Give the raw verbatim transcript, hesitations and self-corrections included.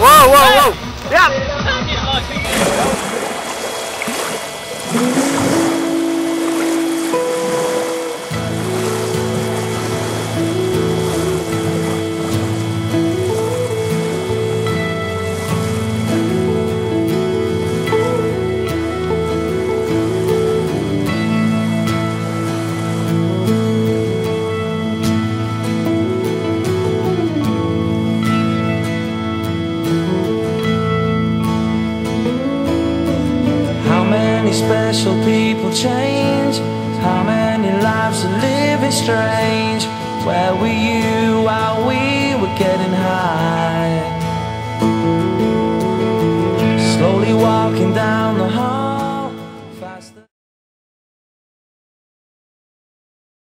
Whoa, whoa, whoa! Yeah! Special people change. How many lives are living strange? Where were you while we were getting high? Slowly walking down the hall.